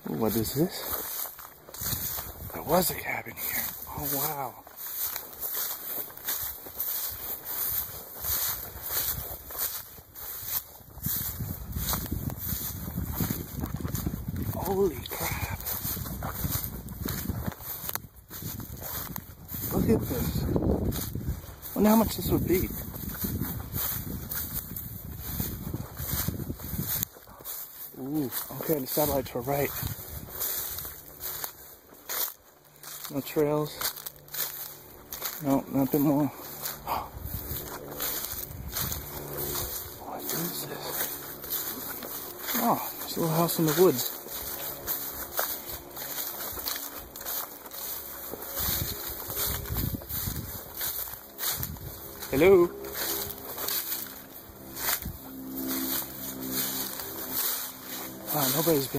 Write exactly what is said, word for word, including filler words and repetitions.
Ooh, what is this? There was a cabin here. Oh, wow. Holy crap. Look at this. I wonder how much this would be. Ooh, okay, the satellites were right. No trails. No, nothing more. What is this? Oh, it's a little house in the woods. Hello? Wow, nobody's been